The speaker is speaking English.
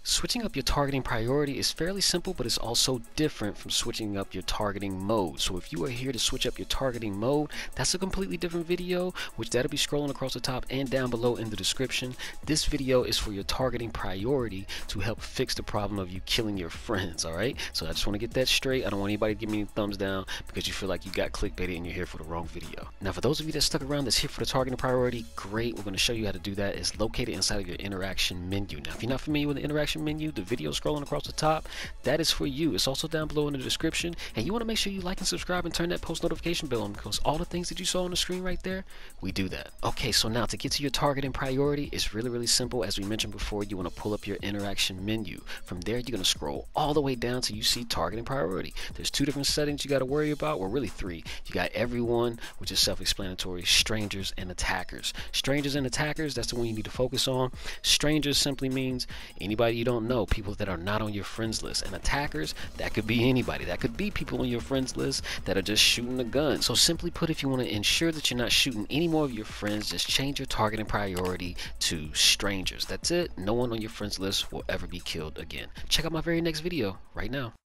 Switching up your targeting priority is fairly simple, but it's also different from switching up your targeting mode. So if you are here to switch up your targeting mode, that's a completely different video, which that'll be scrolling across the top and down below in the description. This video is for your targeting priority to help fix the problem of you killing your friends, all right? So I just want to get that straight. I don't want anybody to give me any thumbs down because you feel like you got clickbaited and you're here for the wrong video. Now, for those of you that stuck around that's here for the targeting priority, great. We're going to show you how to do that. It's located inside of your interaction menu. Now, if you're not familiar with the interaction menu, the video scrolling across the top, that is for you. It's also down below in the description, and you want to make sure you like and subscribe and turn that post notification bell on, because all the things that you saw on the screen right there, we do that. Okay, so now to get to your targeting priority, it's really simple. As we mentioned before, you want to pull up your interaction menu. From there, you're going to scroll all the way down till you see targeting priority. There's two different settings you got to worry about, or really three. You got everyone, which is self-explanatory, strangers, and attackers. Strangers and attackers, that's the one you need to focus on. Strangers simply means anybody you don't know, people that are not on your friends list. And attackers, that could be anybody. That could be people on your friends list that are just shooting a gun. So simply put, if you want to ensure that you're not shooting any more of your friends, just change your targeting priority to strangers. That's it. No one on your friends list will ever be killed again. Check out my very next video right now.